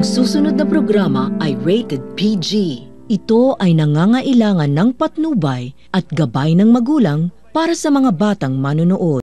Ang susunod na programa ay rated PG. Ito ay nangangailangan ng patnubay at gabay ng magulang para sa mga batang manonood.